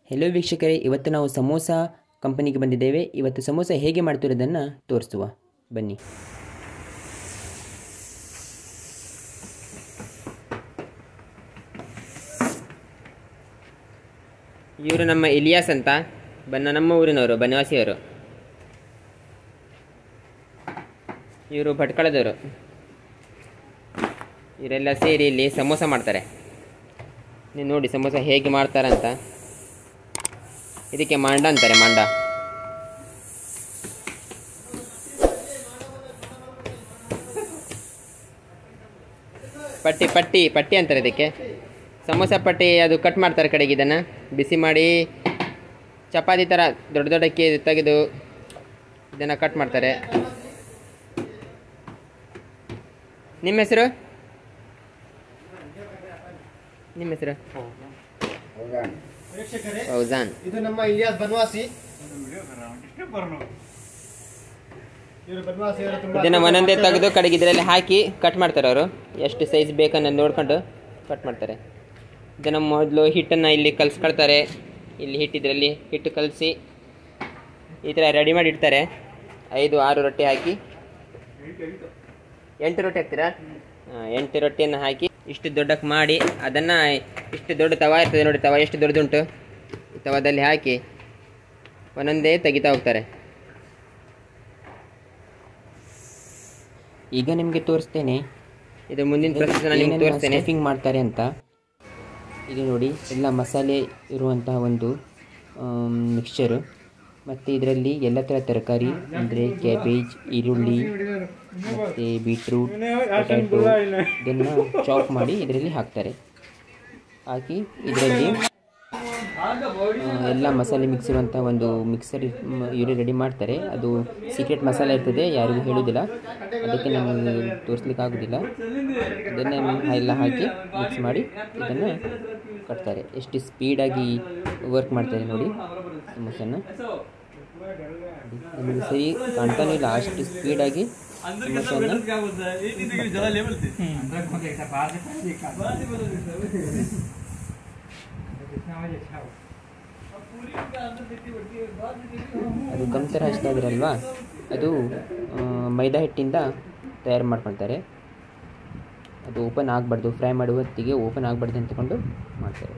Hello ವೀಕ್ಷಕರೇ, ಇವತ್ತು ನಾವು ಸಮೋಸ ಕಂಪನಿಗೆ ಬಂದಿದ್ದೇವೆ. ಇವತ್ತು ಸಮೋಸ ಹೇಗೆ ಮಾಡ್ತಿರೋದನ್ನು ತೋರಿಸುವ ಬನ್ನಿ. ಇವರು ನಮ್ಮ ಇಲಿಯಾಸ್ ಅಂತ ನಮ್ಮ ಊರಿನವರು, ಬನವಾಸಿಯವರು. ಇವರು ಭಟ್ಕಳದವರು. ಇವರೆಲ್ಲ ಸೇರಿ ಇಲ್ಲಿ ಸಮೋಸ ಮಾಡ್ತಾರೆ. ನೀವು ನೋಡಿ ಸಮೋಸ ಹೇಗೆ ಮಾಡ್ತಾರಂತ. ಇದಕ್ಕೆ ಮಾಂಡ ಅಂತಾರೆ, ಮಾಂಡ. ಪಟ್ಟಿ ಪಟ್ಟಿ ಪಟ್ಟಿ ಅಂತಾರೆ ಇದಕ್ಕೆ. ಸಮೋಸ ಪಟ್ಟಿ ಅದು ಕಟ್ ಮಾಡ್ತಾರೆ ಕಡೆಗೆ. ಇದನ್ನು ಬಿಸಿ ಮಾಡಿ ಚಪಾತಿ ಥರ ದೊಡ್ಡ ದೊಡ್ಡಕ್ಕೆ ತೆಗೆದು ಇದನ್ನು ಕಟ್ ಮಾಡ್ತಾರೆ. ನಿಮ್ಮ ಹೆಸರು? ನಿಮ್ಮ ಹೆಸರು? ಫೌಜಾನ್. ಇದು ನಮ್ಮ ಇಲಿಯಾಸ್ ಬನವಾಸಿ. ಇದನ್ನು ಒಂದೊಂದೇ ತೆಗೆದು ಕಡೆಗೆ ಇದರಲ್ಲಿ ಹಾಕಿ ಕಟ್ ಮಾಡ್ತಾರೆ. ಅವರು ಎಷ್ಟು ಸೈಜ್ ಬೇಕನ್ನ ನೋಡ್ಕೊಂಡು ಕಟ್ ಮಾಡ್ತಾರೆ. ಇದನ್ನು ಮೊದಲು ಹಿಟ್ಟನ್ನು ಇಲ್ಲಿ ಕಲಿಸ್ಕೊಳ್ತಾರೆ. ಇಲ್ಲಿ ಹಿಟ್ಟಿದ್ರಲ್ಲಿ ಹಿಟ್ಟು ಕಲಸಿ ಈ ಥರ ರೆಡಿ ಮಾಡಿ ಇಡ್ತಾರೆ. 5-6 ರೊಟ್ಟಿ ಹಾಕಿ, 8 ರೊಟ್ಟಿ ಹಾಕ್ತೀರಾ? 8 ರೊಟ್ಟಿಯನ್ನು ಹಾಕಿ ಇಷ್ಟು ದೊಡ್ಡಕ್ಕೆ ಮಾಡಿ ಅದನ್ನು, ಇಷ್ಟು ದೊಡ್ಡ ತವ ಇರ್ತದೆ ನೋಡಿ, ತವ ಎಷ್ಟು ದೊಡ್ಡದುಂಟು, ತವದಲ್ಲಿ ಹಾಕಿ ಒಂದೊಂದೇ ತೆಗಿತಾ ಹೋಗ್ತಾರೆ. ಈಗ ನಿಮಗೆ ತೋರಿಸ್ತೇನೆ, ಇದು ಮುಂದಿನ ಪ್ರೊಸೆಸ್ ನಾನು ನಿಮಗೆ ತೋರಿಸ್ತೇನೆ ಸ್ಟಫಿಂಗ್ ಮಾಡ್ತಾರೆ ಅಂತ. ಇದು ನೋಡಿ, ಎಲ್ಲ ಮಸಾಲೆ ಇರುವಂತಹ ಒಂದು ಮಿಕ್ಸ್ಚರು. ಮತ್ತು ಇದರಲ್ಲಿ ಎಲ್ಲ ಥರ ತರಕಾರಿ ಅಂದರೆ ಕ್ಯಾಬೇಜ್, ಈರುಳ್ಳಿ ಮತ್ತು ಬೀಟ್ರೂಟ್, ಪೊಟ್ಯಾಟೊ ಇದನ್ನು ಚಾಪ್ ಮಾಡಿ ಇದರಲ್ಲಿ ಹಾಕ್ತಾರೆ. ಹಾಕಿ ಇದರಲ್ಲಿ ಎಲ್ಲ ಮಸಾಲೆ ಮಿಕ್ಸ್ ಇರುವಂಥ ಒಂದು ಮಿಕ್ಸರ್ ಇವರು ರೆಡಿ ಮಾಡ್ತಾರೆ. ಅದು ಸೀಕ್ರೆಟ್ ಮಸಾಲೆ ಇರ್ತದೆ, ಯಾರಿಗೂ ಹೇಳೋದಿಲ್ಲ, ಅದಕ್ಕೆ ನಮಗೆ ತೋರಿಸ್ಲಿಕ್ಕೆ ಆಗೋದಿಲ್ಲ. ಇದನ್ನೇ ಎಲ್ಲ ಹಾಕಿ ಮಿಕ್ಸ್ ಮಾಡಿ ಇದನ್ನು ಕಟ್ತಾರೆ. ಎಷ್ಟು ಸ್ಪೀಡಾಗಿ ವರ್ಕ್ ಮಾಡ್ತಾರೆ ನೋಡಿ ಸಮೋಸನ. ನಿಮಗೆ ಸರಿ ಕಾಣ್ತಾನೂ ಇಲ್ಲ, ಅಷ್ಟು ಸ್ಪೀಡಾಗಿ ಸಮೋಸನ. ಅದು ಗಮ್ ಥರ ಹಚ್ತಾ ಇದ್ರಲ್ವಾ, ಅದು ಮೈದಾ ಹಿಟ್ಟಿಂದ ತಯಾರು ಮಾಡ್ಕೊಳ್ತಾರೆ. ಅದು ಓಪನ್ ಆಗಬಾರ್ದು, ಫ್ರೈ ಮಾಡುವ ಹೊತ್ತಿಗೆ ಓಪನ್ ಆಗಬಾರ್ದು ಅಂತಕೊಂಡು ಮಾಡ್ತಾರೆ.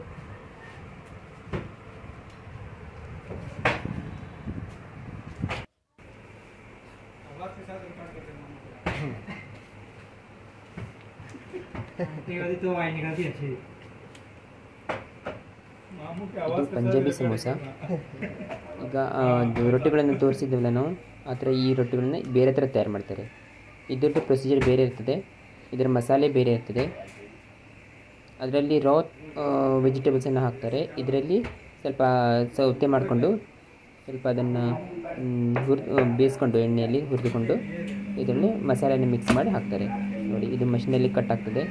ಇದು ಪಂಜಾಬಿ ಸಮೋಸ. ಈಗ ರೊಟ್ಟಿಗಳನ್ನು ತೋರಿಸಿದ್ವಲ್ಲ ನಾವು, ಆ ಥರ ಈ ರೊಟ್ಟಿಗಳನ್ನ ಬೇರೆ ಥರ ತಯಾರು ಮಾಡ್ತಾರೆ. ಇದ್ರದ್ದು ಪ್ರೊಸೀಜರ್ ಬೇರೆ ಇರ್ತದೆ, ಇದರ ಮಸಾಲೆ ಬೇರೆ ಇರ್ತದೆ. ಅದರಲ್ಲಿ ರಾ ವೆಜಿಟೇಬಲ್ಸನ್ನು ಹಾಕ್ತಾರೆ. ಇದರಲ್ಲಿ ಸ್ವಲ್ಪ ಸೌತೆ ಮಾಡಿಕೊಂಡು ಸ್ವಲ್ಪ ಅದನ್ನು ಬೇಯಿಸ್ಕೊಂಡು ಎಣ್ಣೆಯಲ್ಲಿ ಹುರಿದುಕೊಂಡು ಇದರಲ್ಲಿ ಮಸಾಲೆಯನ್ನು ಮಿಕ್ಸ್ ಮಾಡಿ ಹಾಕ್ತಾರೆ. ನೋಡಿ, ಇದು ಮಷಿನಲ್ಲಿ ಕಟ್ ಆಗ್ತದೆ.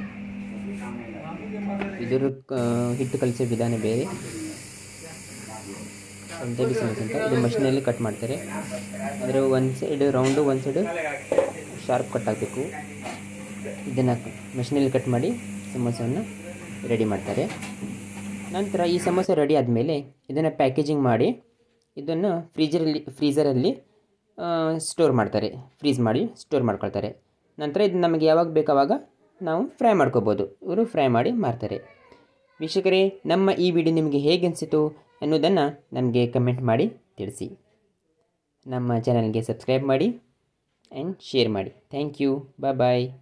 ಇದರ ಹಿಟ್ಟು ಕಲಿಸೋ ವಿಧಾನ ಬೇರೆ. ಪಂಜಾಬಿ ಸಮೋಸ ಅಂತ ಇದು ಮಷಿನಲ್ಲಿ ಕಟ್ ಮಾಡ್ತಾರೆ. ಅದರ ಒಂದು ಸೈಡ್ ರೌಂಡು, ಒಂದು ಸೈಡು ಶಾರ್ಪ್ ಕಟ್ ಆಗಬೇಕು. ಇದನ್ನು ಮಷಿನಲ್ಲಿ ಕಟ್ ಮಾಡಿ ಸಮೋಸವನ್ನು ರೆಡಿ ಮಾಡ್ತಾರೆ. ನಂತರ ಈ ಸಮೋಸ ರೆಡಿ ಆದಮೇಲೆ ಇದನ್ನು ಪ್ಯಾಕೇಜಿಂಗ್ ಮಾಡಿ ಇದನ್ನು ಫ್ರೀಝರಲ್ಲಿ ಸ್ಟೋರ್ ಮಾಡ್ತಾರೆ. ಫ್ರೀಸ್ ಮಾಡಿ ಸ್ಟೋರ್ ಮಾಡ್ಕೊಳ್ತಾರೆ. ನಂತರ ಇದು ನಮಗೆ ಯಾವಾಗ ಬೇಕಾವಾಗ ನಾವು ಫ್ರೈ ಮಾಡ್ಕೋಬೋದು. ಇವರು ಫ್ರೈ ಮಾಡಿ ಮಾರ್ತಾರೆ. ವೀಕ್ಷಕರೇ, ನಮ್ಮ ಈ ವಿಡಿಯೋ ನಿಮಗೆ ಹೇಗೆ ಅನಿಸಿತು ಅನ್ನೋದನ್ನು ನಮಗೆ ಕಮೆಂಟ್ ಮಾಡಿ ತಿಳಿಸಿ. ನಮ್ಮ ಚಾನಲ್ಗೆ ಸಬ್ಸ್ಕ್ರೈಬ್ ಮಾಡಿ ಆ್ಯಂಡ್ ಶೇರ್ ಮಾಡಿ. Thank you. ಬಾಯ್.